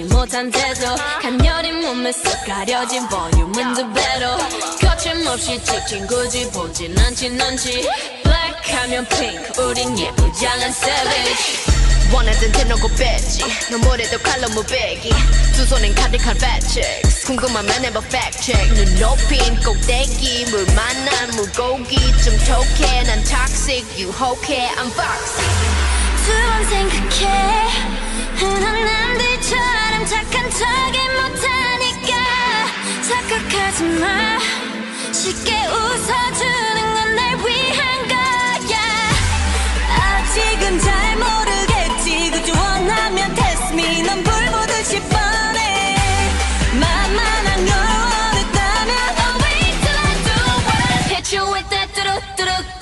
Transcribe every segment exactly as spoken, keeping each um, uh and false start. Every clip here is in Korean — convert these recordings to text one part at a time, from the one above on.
못한 태도 가녀린 몸에 쏙 가려진 볼륨은 두 배로 거침없이 찍힌 굳이 보진 않지 넌지 Black 하면 pink 우린 예쁘장한 savage 원하던 대놓고 뺐지 너무래도 칼로 무배기 두 손엔 가득한 fat checks 궁금하면 never fact check 눈 높인 꼭대기 물 만난 물고기 좀 톡해 난 toxic 유혹해 I'm foxy 두 번 생각해 흔한 남들처럼 착한 척이 못하니까 착각하지 마 쉽게 웃어주는 건 날 위한 거야 아직은 잘 모르겠지 그저 원하면 test me 넌 불 보듯이 뻔해 만만한 걸 원했다면 Oh wait till I do it Hit you with that 뚜루뚜루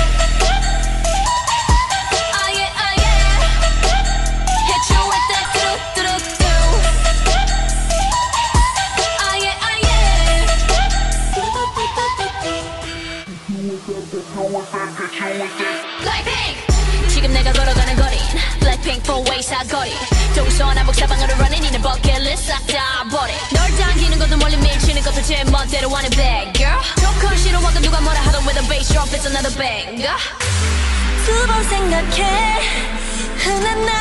Blackpink 지금 내가 걸어가는 거린 Blackpink four-way 사거리 동서남북 사방으로 running 이는 버킷리스트 싹 다 버려 널 당기는 것도 멀리 밀치는 것도 제 멋대로 하는 bad girl 조금 싫어하고 누가 뭐라 하던 with a bass drop it's another banger 두 번 생각해 흔한 날